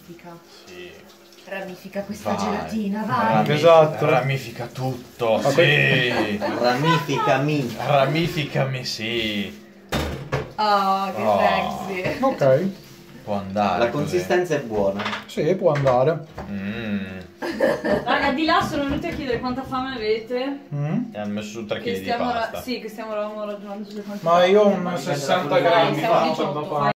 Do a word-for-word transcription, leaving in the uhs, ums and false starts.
ramifica. Sì. Ramifica questa Vai. gelatina, vai. Ramifica, Esatto. Ramifica tutto, Ok. sì. Ramificami. Ramificami, sì. Oh, che Oh. sexy. Ok. Può andare La così. consistenza è buona. Sì, può andare. Mm. Raga, di là sono venuti a chiedere quanta fame avete. Mm. E hanno messo su tre Che chili di stiamo, ra- pasta. sì, che stiamo ravamo ragionando sulle quantità. Ma io un Ma sessanta dipende da grammi siamo faccio diciotto, da fai.